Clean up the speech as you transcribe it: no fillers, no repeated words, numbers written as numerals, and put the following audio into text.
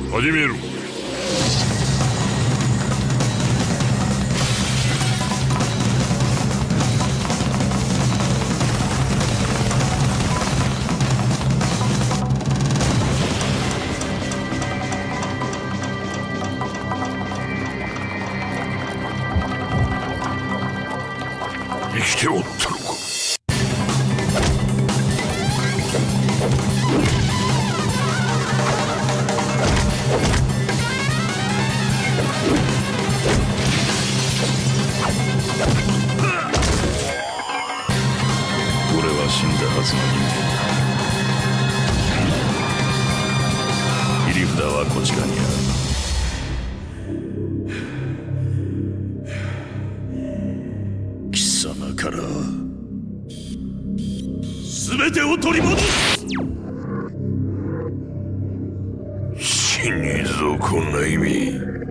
始める。生きておったのか。俺は死んだはずの人間だ。切り札はこちらにある。から全てを取り戻す。死にぞこんな意味。